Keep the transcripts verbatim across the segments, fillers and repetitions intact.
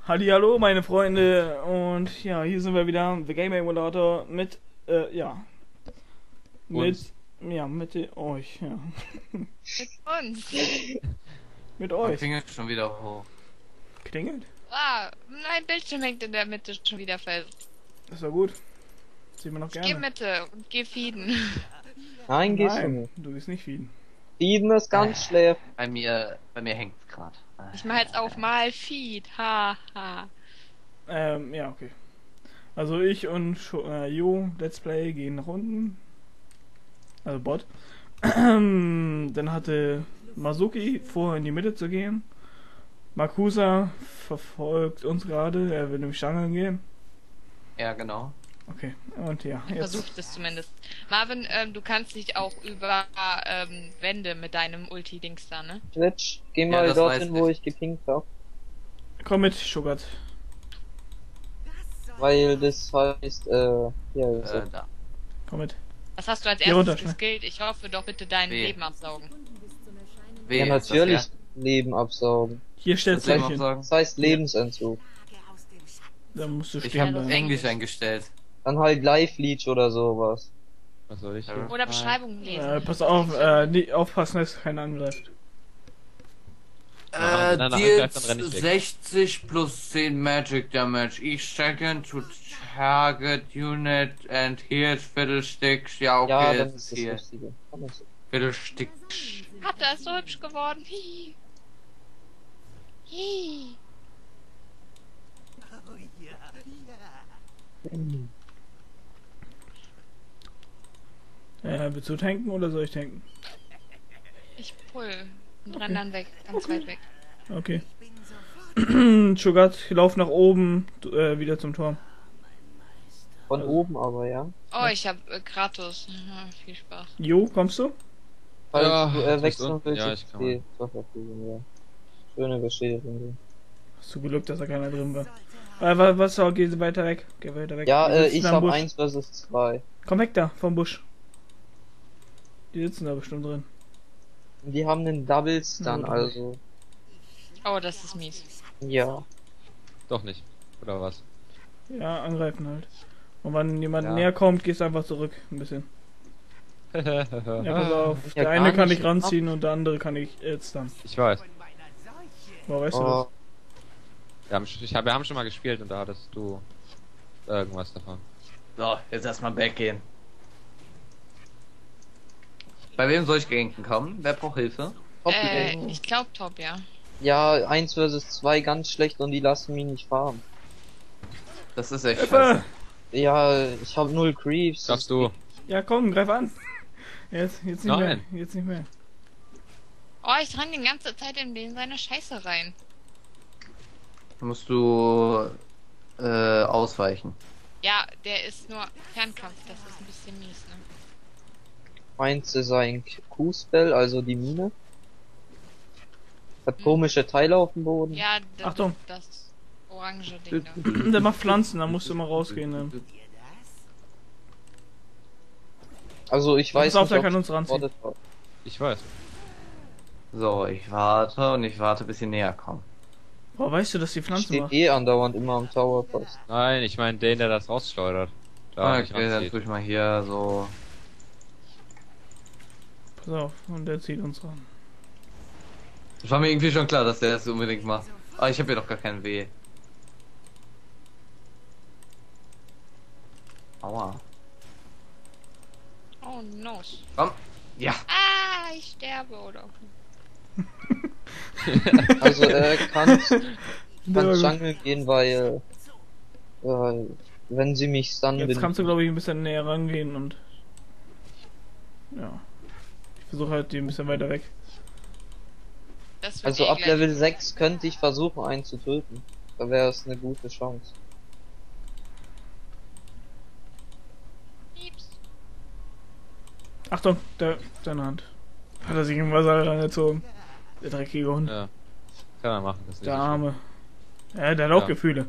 Hallihallo, meine Freunde, und ja, hier sind wir wieder, The Game Emulator mit, äh, ja, mit, Uns. ja, mit de- euch, ja, Mit uns. mit Mein euch. Finger ist schon wieder hoch. Klingelt? Ah, mein Bildschirm hängt in der Mitte schon wieder fest. Das war gut. Sehen wir noch Geh gerne. Mitte und geh feeden. Nein, gehst du Nein, nicht. du gehst nicht feeden. Feeden ist ganz schlecht. Bei mir, bei mir hängt's grad. Ich mach jetzt auf mal Feed. Ha, ha. Ähm, ja, okay. Also ich und Scho- äh, Jo, Let's Play, gehen nach unten. Also Bot. Dann hatte Masuki vor, in die Mitte zu gehen. Makusa verfolgt uns gerade, er will nämlich angeln gehen. Ja, genau. Okay, und ja, jetzt. Versucht es zumindest. Marvin, ähm, du kannst dich auch über ähm, Wände mit deinem Ulti-Dings da, ne? Twitch, geh Ja, mal das dorthin, weiß wo ich. ich gepinkt hab. Komm mit, Sugat. Weil das heißt, äh, ja, Äh, so. da. Komm mit. Was hast du als Hier runter, erstes geskillt? Ich hoffe doch bitte dein W. Leben absaugen. W Ja, ist das, natürlich ja? Leben absaugen. Hier stellst du Soll ich dich mal hin. sagen? Das heißt Lebensentzug. Da musst du Ich stehen habe bleiben. Englisch eingestellt. Dann halt Live Leech oder sowas. Was soll ich Ja. hier? Oder Beschreibungen lesen. Äh, pass auf, äh, nie, aufpassen, dass keiner angreift. Äh, Äh, wenn einer deals angreift, dann renn ich weg. sechzig plus zehn Magic Damage. Each second to target unit and heals Fiddlesticks. Ja, okay, Ja, dann das ist ist das hier. Lustige. Dann ist- Fiddlesticks. Hat er ist so hübsch geworden. Hihi. Hihi. Äh, willst du tanken oder soll ich tanken? Ich pull und renn dann weg, ganz weit weg. Okay. Sugat, lauf nach oben, du, äh, wieder zum Turm. Von Also- oben aber, ja. Oh, ich hab äh, Kratos. Ja, viel Spaß. Jo, kommst du? Falls Ja, du du äh, bist wechseln unten. willst, Ja, ich ich kann stehe zur Verfügung, ja. Schöne Beschwerden. Hast du Glück, dass da keiner drin war. Äh, wa- was, was, geh weiter weg. Geh weiter weg. Ja, Die äh, sitzen ich am habe Busch. eins versus zwei. Komm weg da, vom Busch. Die sitzen da bestimmt drin. Und die haben einen Double Stun, Ja, also. Oh, das ist mies. Ja. Doch nicht. Oder was? Ja, angreifen halt. Und wenn jemand Ja. näher kommt, gehst du einfach zurück. Ein bisschen. Ja, pass auf. Ja, Der eine gar kann nicht ich ranziehen und der andere kann ich jetzt dann. Ich weiß. Boah, weißt du Oh, Wir haben, sch- ich hab, wir haben schon mal gespielt und da hattest du irgendwas davon. So, jetzt erstmal weggehen. Bei wem soll ich gegenken kommen? Wer braucht Hilfe? top, Äh, ey. ich glaub Top, ja. Ja, eins versus zwei ganz schlecht und die lassen mich nicht farmen. Das ist echt Hilfe! scheiße. Ja, ich habe null Creeps. Schaffst du? Ja, komm, greif an. Jetzt, jetzt nicht Nein. mehr. Jetzt nicht mehr. Oh, ich renn die ganze Zeit in den seine Scheiße rein. Da musst du äh, ausweichen. Ja, der ist nur Fernkampf, das ist ein bisschen mies, ne? Meins ist ein Q-Spell, also die Mine. Hat Hm. komische Teile auf dem Boden. Ja, das, Achtung. das orange Ding da. Der macht Pflanzen, da musst du mal rausgehen. Dann. Also ich weiß Pass auf, nicht, der ob kann ich uns ranziehen. gewordet habe. Ich weiß. So, ich warte und ich warte, bis sie näher kommen. Boah, weißt du, dass die Ich Pflanzen stehe macht? eh andauernd immer am Tower fast. Nein, ich meine den, der das rausschleudert. Da nicht Okay, dann ranzieht. tue ich mal hier so. Pass auf, und der zieht uns ran. Das war mir irgendwie schon klar, dass der das unbedingt macht. Aber ich habe hier doch gar keinen Weh. Aua. Oh no. Komm. Ja. Ah, ich sterbe oder. Also äh, kannst, Der war kannst gut. Jungle gehen, weil äh, wenn sie mich stunnen, Jetzt bin kannst du, glaube ich, ein bisschen näher rangehen und. Ja. Ich versuche halt die ein bisschen weiter weg. Das wird Also eh ab gleich- Level sechs könnte ich versuchen, einen zu töten. Da wäre es eine gute Chance. Pieps. Achtung, der, seine Hand. Hat er sich im Wasser reingezogen. Der dreckige Hund. Ja. Kann er machen, das ist nicht Der so schlimm. Arme. Ja, der hat auch Ja. Gefühle.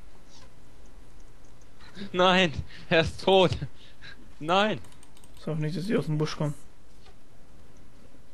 Nein, er ist tot. Nein. Ich hoffe nicht, dass die aus dem Busch kommen.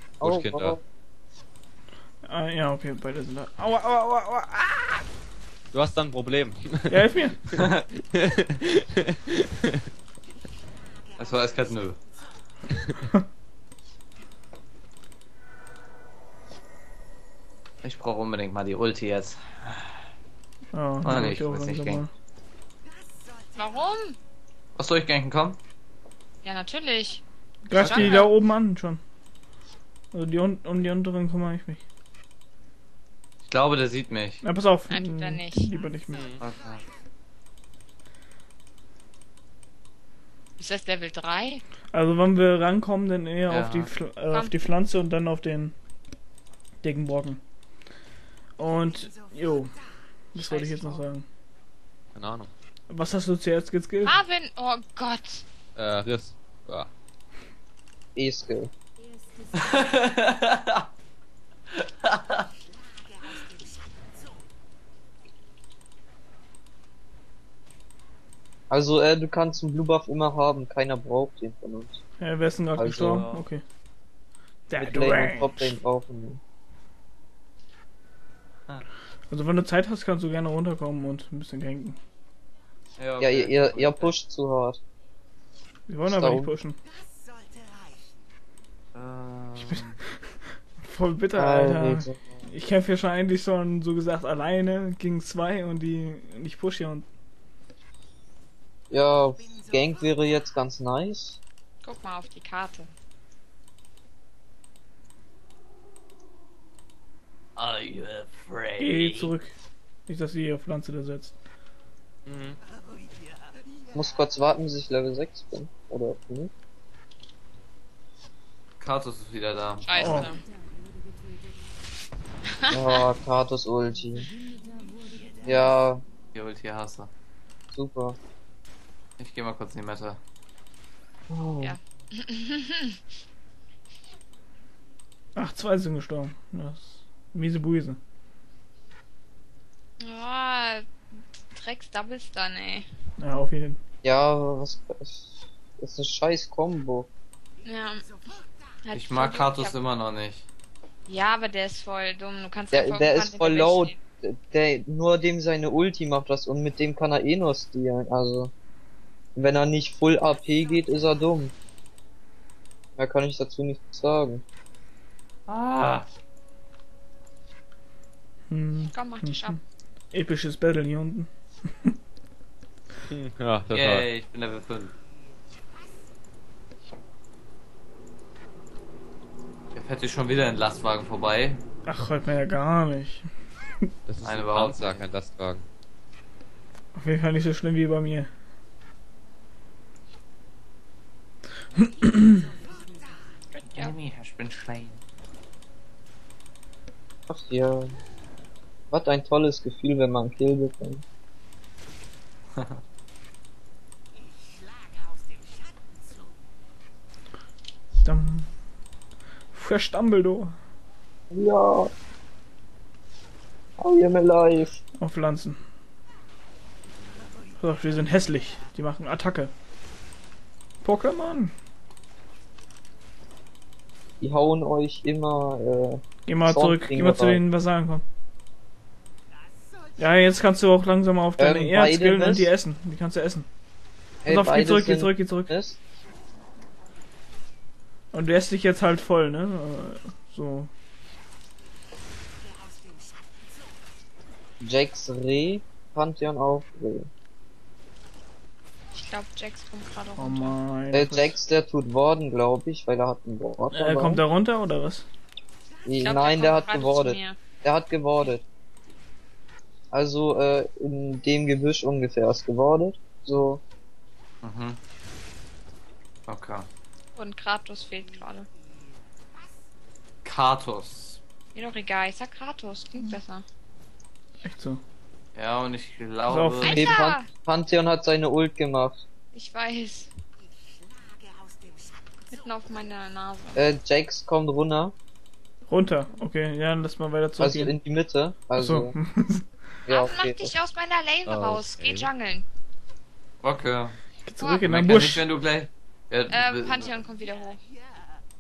Buschkinder. Oh, Ah, ja, okay, beide sind da. Aua, aua, aua, aua. Ah! Du hast dann ein Problem. Ja, hilf mir. Das war eiskalt nö. Ich brauche unbedingt mal die Ulti jetzt. Ja, Ah, nee, hab ich auch muss nicht langsam gehen. Warum? Was soll ich ganken kommen? Ja, natürlich. mal. Greif die Danke. da oben an schon. Also die un um die unteren kümmere ich mich. Ich glaube, der sieht mich. Na, pass auf. Nein, tut er hm, nicht. Lieber nicht mehr. Okay. Ist das Level drei? Also wenn wir rankommen, dann eher Ja. auf, die Pfl äh, auf die Pflanze und dann auf den dicken Brocken. Und, jo, das wollte ich jetzt noch sagen. Keine Ahnung. Was hast du zuerst geskillt? Marvin, oh Gott. Äh, Riss. Ja. E-Skill. Also, äh, du kannst einen Blue Buff immer haben, keiner braucht ihn von uns. Ja, wer ist denn gerade Also, gestorben? ja. Okay. Der Mit Lane und Range. Top-Lane brauchen wir. Also wenn du Zeit hast, kannst du gerne runterkommen und ein bisschen ganken. Ja, Ja, okay. ihr, ihr, ihr pusht zu hart. Wir wollen Ist aber da nicht oben. pushen. Ähm, Voll bitter, Alter. Alter. Ich kämpfe ja schon eigentlich schon, so gesagt, alleine gegen zwei und die und ich push hier und Ja, Gank wäre jetzt ganz nice. Guck mal auf die Karte. Are you afraid? geh zurück. Nicht, dass sie ihre Pflanze da setzt. Mhm. Ich muss kurz warten, bis ich Level sechs bin. Oder fünf. Kratos ist wieder da. Scheiße. Oh. Ja, Kratos Ulti. Ja, Die Ulti hast du. super. Ich geh mal kurz in die Mette. Oh. Ja. Ach, zwei sind gestorben. Das ist miese Buise. Oh, Drecks Doubles dann, ey. Ja, auf jeden Fall. Ja, was, das ist eine scheiß Combo. Ja. Hat Ich voll mag Glück Kratos gehabt. immer noch nicht. Ja, aber der ist voll dumm. Du kannst Der, einfach der irgendwann ist in voll der Welt low. stehen. Der, nur dem seine Ulti macht das und mit dem kann er eh nur stealen, also. Wenn er nicht Full A P geht, ist er dumm. Da kann ich dazu nichts sagen. Ah. Hm. Komm, mach dich ab. Episches Battle hier unten. Hm, Ja, das Yay, ich bin Level fünf. Der fährt sich schon wieder in den Lastwagen vorbei. Ach, hört man ja gar nicht. war. Das ist Eine ein überhaupt Panzer, nicht. kein Lastwagen. Auf jeden Fall nicht so schlimm wie bei mir. Ja. Enemy has been slain. Ach ja. Was ein tolles Gefühl, wenn man einen Kill bekommt. Dann. Fresh Dumbledore. Ja. I am alive. Auf Pflanzen. So, wir sind hässlich. Die machen Attacke. Pokémon. Die hauen euch immer, äh, Geh mal Swamp zurück. Geh King mal zu rein. den Vasallen, komm. Ja, jetzt kannst du auch langsam auf deine Ähm, Erz beide grillen und was? die essen. Die kannst du essen. ey, Pass auf, geh beide zurück, geh sind zurück, geh zurück. Ist. Und du esst dich jetzt halt voll, ne? Äh, So. Jax Reh, Pantheon auf Reh. Ich glaube, Jax kommt gerade Oh runter. mein. Äh, Jax, der tut Warden, glaube ich, weil er hat ein Wort. Äh, kommt der runter oder was? Ich glaub, Nein, der kommt hat gerade zu gewordet. mir. Der hat gewordet. Also, äh, in dem Gebüsch ungefähr ist gewordet. So, Mhm. Okay. Und Kratos fehlt gerade. Kratos. Mir doch egal, ich sag Kratos, klingt besser. Echt so. Ja, und ich auf. glaube... okay, Alter! Pan Pantheon hat seine Ult gemacht. Ich weiß. Mitten auf meiner Nase. Äh, Jax kommt runter. Runter. Okay, ja, dann lass mal weiter Also zurückgehen. in die Mitte. Also, so. ja, Marvin, okay. mach dich aus meiner Lane Okay. raus. Geh jungeln. Okay. Geh zurück in Man den kann Busch. nicht, wenn du gleich... Ja, Ähm, w- Pantheon kommt wieder hoch.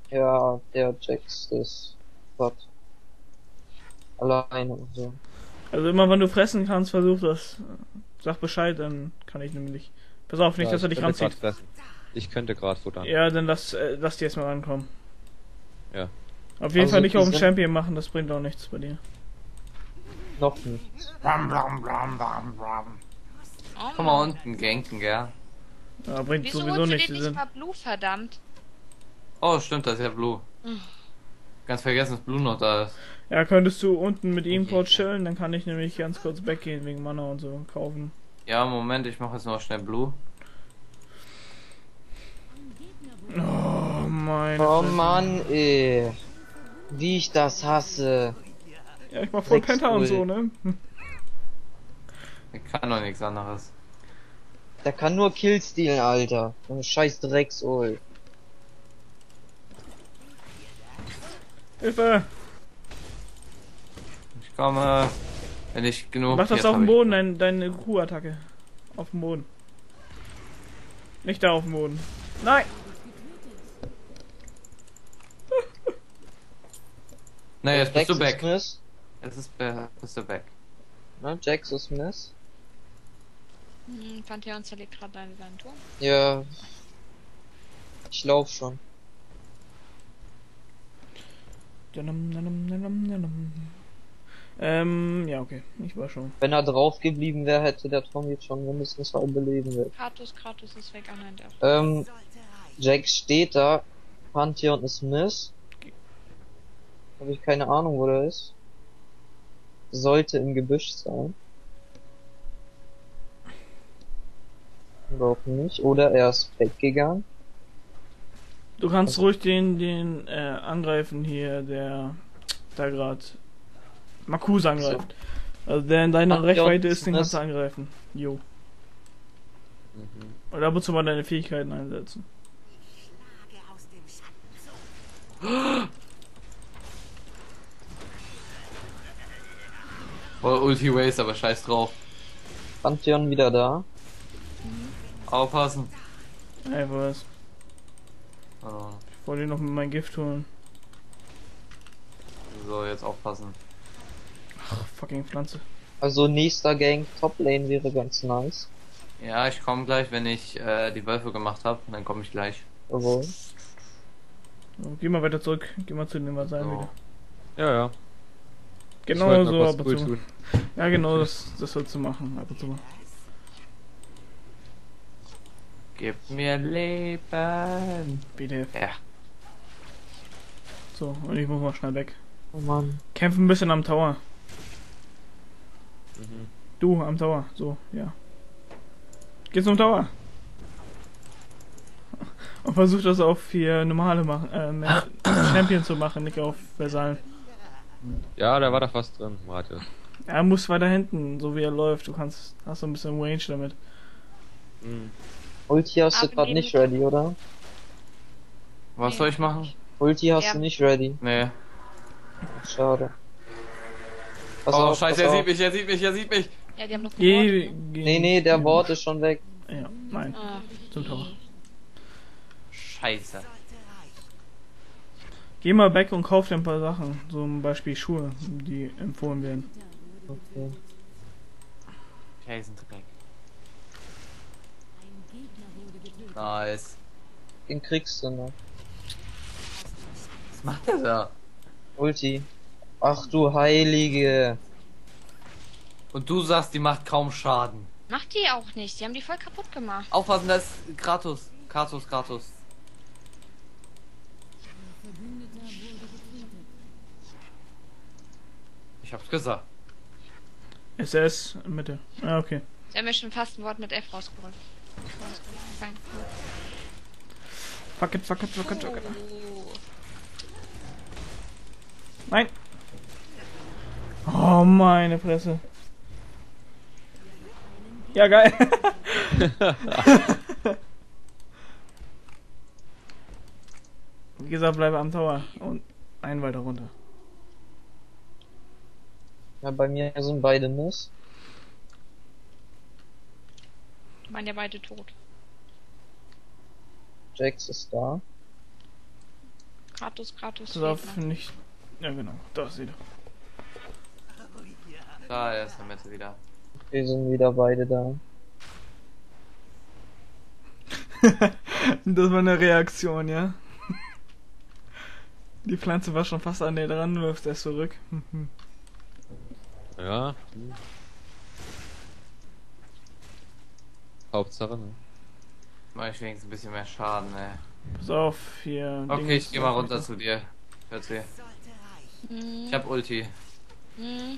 Ja, der Jax ist Gott. Alleine und so. Also immer wenn du fressen kannst, versuch das. Sag Bescheid, dann kann ich nämlich. Pass auf, nicht, Ja, dass er ich dich könnte ranzieht. grad fressen. Ich könnte gerade futtern. Ja, dann lass, äh, lass die erstmal rankommen. Ja. Auf jeden Also, Fall nicht die auf den sind- Champion machen, das bringt auch nichts bei dir. Noch nicht. Blam, blam, blam, blam, blam. Oh, Komm mal unten ganken, gell? Ja, bringt Wieso sowieso holst du nichts. dir Die nicht sind. mal Blue, verdammt? Oh, stimmt, das ist ja Blue. Hm. Ganz vergessen, dass Blue noch da ist. Ja, könntest du unten mit ihm Okay, kurz ja. chillen, dann kann ich nämlich ganz kurz weggehen wegen Mana und so kaufen. Ja, Moment, ich mache jetzt noch schnell Blue. Oh meine Oh Fresse. Mann, ey. Wie ich das hasse. Ja, ich mach voll Sechs Penta und Null. so, ne? Hm. Ich kann doch nichts anderes. Der kann nur Kill stealen, Alter. So ein scheiß Drecksol. Hilfe! Ich komme. Wenn ich genug. Mach das jetzt auf hab dem ich- Boden, dein, deine Q-Attacke. Auf dem Boden. Nicht da auf dem Boden. Nein! Nee, jetzt bist du Jax back. ist Miss. Jetzt ist, be- bist du back. Ne? Jax ist Miss. Hm, Pantheon zerlegt gerade deine seinen Turm. Ja. Ich lauf schon. Danam, danam, danam, danam. Ähm, ja, okay. Ich war schon. Wenn er drauf geblieben wäre, hätte der Tom jetzt schon mindestens halbe Leben weg. Kratos, Kratos ist weg, ah nein, der. Ähm, Jax steht da. Pantheon ist Miss. Habe ich keine Ahnung, wo der ist. Sollte im Gebüsch sein. Oder auch nicht. Oder er ist weggegangen. Du kannst ruhig den, den, äh, angreifen hier, der da gerade Marcus angreift. Also der in deiner Ach, ja, Reichweite ist, den das- kannst du angreifen. Jo. Mhm. Oder ab und zu mal deine Fähigkeiten einsetzen. Voll Ulti Waste, aber scheiß drauf. Pantheon wieder da. Aufpassen. Ey, was? Oh, Ich wollte noch mit meinem Gift holen. so, jetzt aufpassen. Ach, fucking Pflanze. Also nächster Gang Top Lane wäre ganz nice. Ja, ich komme gleich, wenn ich äh, die Wölfe gemacht habe. Dann komme ich gleich. Jawohl. So, geh mal weiter zurück. Geh mal zu den Vasallen So. wieder. Ja, ja. Ich Genau wollte so noch was ab und cool zu. tun. Ja, genau, das, das sollst du machen. Ab und zu mal. Gib mir Leben. B D F. Ja. So, und ich muss mal schnell weg. Oh Mann. Kämpfen ein bisschen am Tower. Mhm. Du, am Tower. So, ja. Geh zum Tower. Und versuch das auf hier normale machen, äh, mehr Champion zu machen, nicht auf Vasallen. Ja, da war doch was drin, Marius. Er muss weiter hinten, so wie er läuft. Du kannst, hast so ein bisschen Range damit. Mhm. Ulti hast du Aber gerade neben nicht mir- ready, oder? Was Nee, soll ich machen? Ulti hast Ja. du nicht ready. Nee. Schade. Pass Oh, auf, scheiße, pass er auf. sieht mich, er sieht mich, er sieht mich. Ja, die haben noch Geh, gewonnen. geh. Nee, nee, der ja. Ward ist schon weg. Ja, nein, Ah, zum Tower. Scheiße. Geh mal weg und kauf dir ein paar Sachen. So zum Beispiel Schuhe, die empfohlen werden. Okay. Scheißen Dreck. Nice. Den kriegst du noch. Was macht er da? Ulti. Ach du Heilige. Und du sagst, die macht kaum Schaden. macht die auch nicht, die haben die voll kaputt gemacht. Aufpassen, das ist Kratos. Kratos, Kratos. Ich hab's gesagt. S S, Mitte. Ah, okay. Sie haben mir schon fast ein Wort mit F rausgeholt. Fein. Fuck it, fuck it, fuck it, fuck it. Oh. Nein! Oh, meine Fresse. Ja, geil. Wie gesagt, bleibe am Tower und einen weiter runter. Ja, bei mir sind beide Miss. Waren ja beide tot. Jax ist da. Kratos, Kratos. Pass auf, fehlt noch. nicht. Ja, genau. Da ist sie doch. Da, er ist in der Mitte wieder. Wir sind wieder beide da. Das war eine Reaktion, ja. Die Pflanze war schon fast an dir dran, du wirfst erst zurück. Ja. Hm. Hauptsache, ne? Mach ich wenigstens ein bisschen mehr Schaden, ey. Pass auf, hier. Okay, Ding ich geh ist- mal runter zu dir. Hört sie. Hm. Ich hab Ulti. Hm.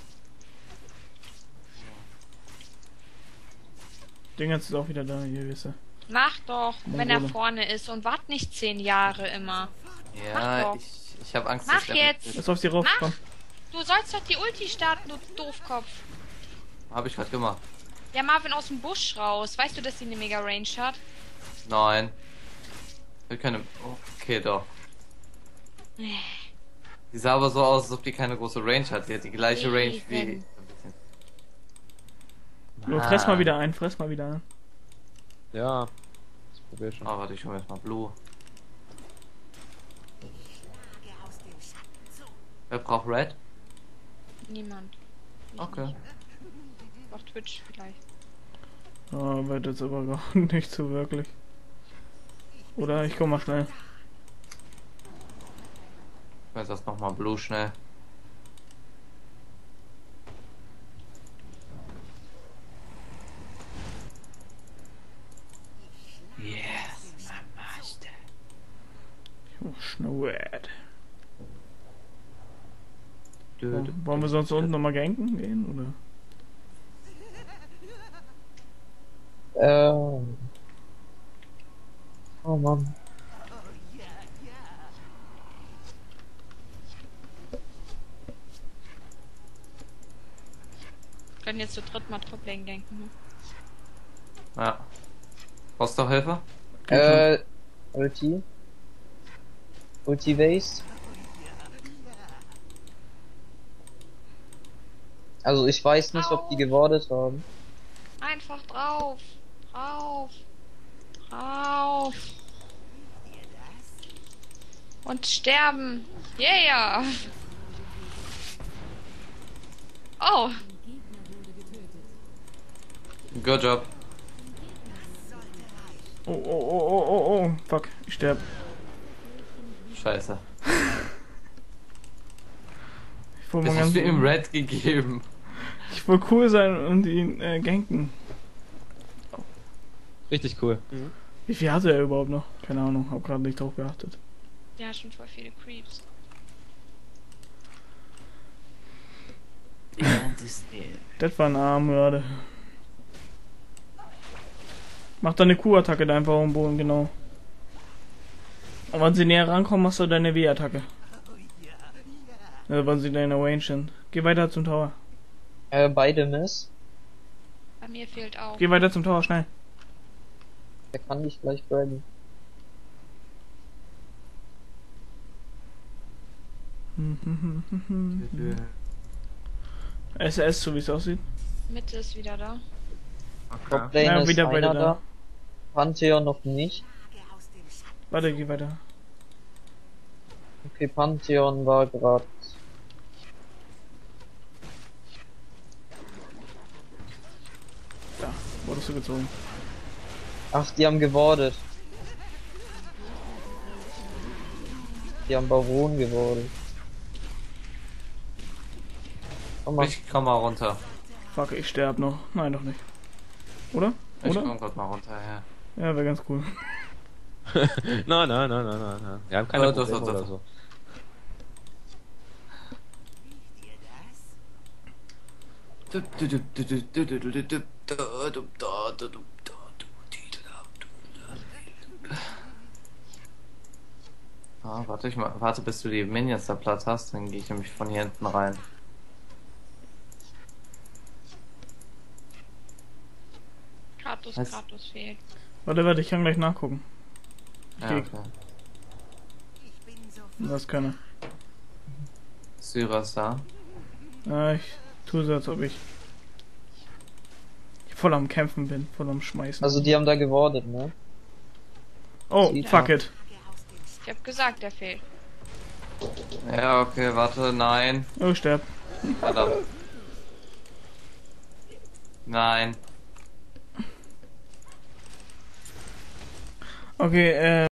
Ding ist auch wieder da, hier, wisst ihr. Mach doch, wenn er Mongole. vorne ist und wart nicht zehn Jahre immer. Mach Ja, doch. ich, ich hab Angst, Mach dass der jetzt. Lass auf sie rauf, Mach. komm. Du sollst doch die Ulti starten, du Doofkopf. Hab ich grad gemacht. Ja, Marvin aus dem Busch raus. Weißt du, dass sie eine Mega Range hat? Nein. Wir können. Okay, doch. Die sah aber so aus, als ob die keine große Range hat. Die hat die gleiche Range wie. Eben. Jo, fress mal wieder ein, fress mal wieder ein. Ja. Ich probier schon. Oh, warte, ich hol mir jetzt mal Blue. Wer braucht Red? Niemand. Ich Okay. nicht. Auf Twitch vielleicht. Oh, wird jetzt aber gar nicht so wirklich. Oder ich komm mal schnell. Ich weiß erst noch mal Blue schnell. Yes, my master. Oh, Schnurrt. Du, Oh, du, wollen wir sonst unten nochmal ganken gehen, oder? Ähm. Oh Mann. Können jetzt zu dritt mal Toplane ganken, ne? Ja. Brauchst du Hilfe? Äh, Ulti. Ulti Base. Also ich weiß nicht, ob die gewordet haben. Einfach drauf. Drauf. Drauf. Und sterben. Yeah. Oh. Good job. Oh, oh, oh, oh, oh, oh, fuck, ich sterb. Scheiße. Ich wollte Das mal ganz hast du ihm Red gegeben. Ich wollte cool sein und ihn äh, ganken. Richtig cool. Wie viel hatte er überhaupt noch? Keine Ahnung, hab gerade nicht drauf geachtet. Ja, schon voll viele Creeps. Das war ein Arm gerade. Mach deine Q-Attacke da einfach am Boden, genau. Und wenn sie näher rankommen, machst du deine W-Attacke. Also wenn sie in deiner Range sind. Geh weiter zum Tower. Äh, beide Miss. Bei mir fehlt auch. Geh weiter zum Tower, schnell. Der kann dich gleich grabben. S S, so wie es aussieht. Mitte ist wieder da. Top Okay. Lane Ja, ist wieder beide einer da. da. Pantheon noch nicht. Warte, geh weiter. Okay, Pantheon war gerade. Da, wurdest du gezogen. Ach, die haben gewordet. Die haben Baron gewordet. Komm mal. Ich komm mal runter. Fuck, ich sterb noch. Nein, doch nicht. Oder? Ich Oder? komm grad mal runter, ja. Ja, wäre ganz cool. Nein, nein, nein, nein, nein, nein. Wir haben keine Oh, das- Probleme das- oder das- so. Ah, warte ich mal, warte bis du die Minions da platt hast, dann gehe ich nämlich von hier hinten rein. Kratos, Was? Kratos fehlt. Warte, warte, ich kann gleich nachgucken. Ja, Geh. okay. Das kann Syra ist da. er. Ja, ich tue so, als ob ich voll am Kämpfen bin, voll am Schmeißen. Also die haben da gewordet, ne? oh, sieht fuck ja. it. Ich hab gesagt, der fehlt. Ja, okay, warte, nein. Oh, ich sterb. Verdammt. Nein. Okay, äh.